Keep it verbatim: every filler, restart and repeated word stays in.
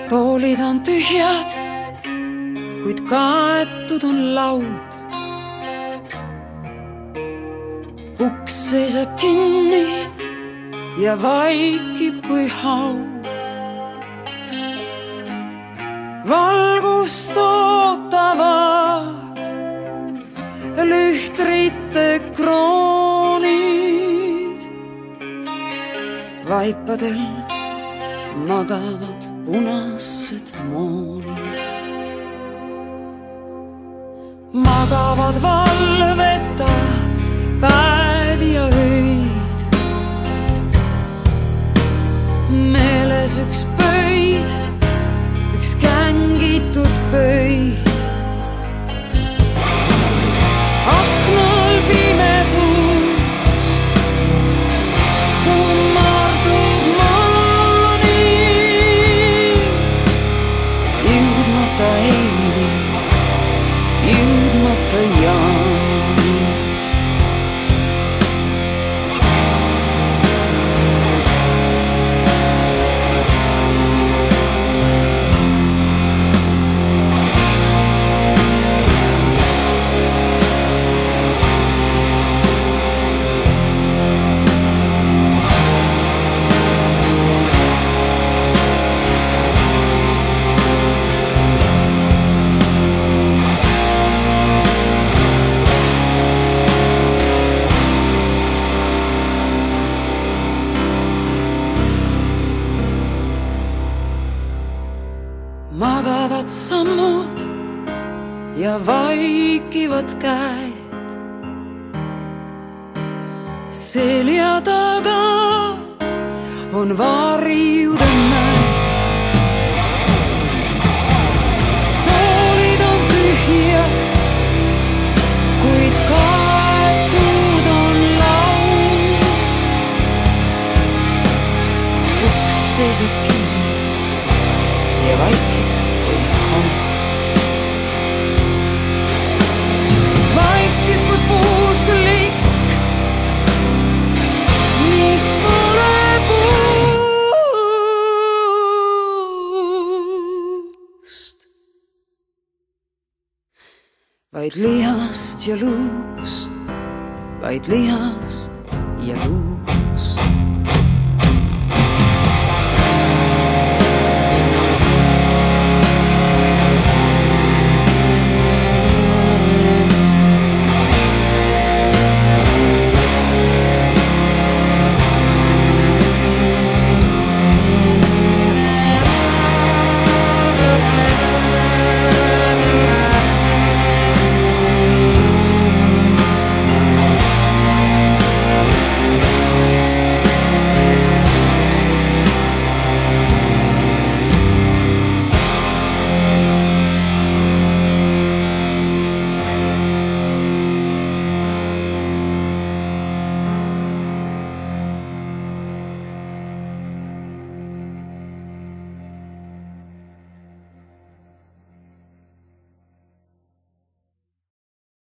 toolid on tühjad, kuid kaetud on laud. Uks seisab kinni ja vaikib kui haud. Valgust ootavad lühtrite kroonid. Vaipadel magavad punased moonid. Magavad valveta päev ja öid. Meeles üks pöid, üks kängitud pöid. Aknal pimedus kummardub maani, jõudmata eini, jõudmata jaani. Magavad sammud ja vaikivad käed. Selja taga on varjude mäed. Toolid on tühjad, kuid kaetud on laud. Uks seisab kinni ja vaikib. Vaikib kui puuslik, mis pole puust, vaid lihast ja luust, vaid lihast ja luust.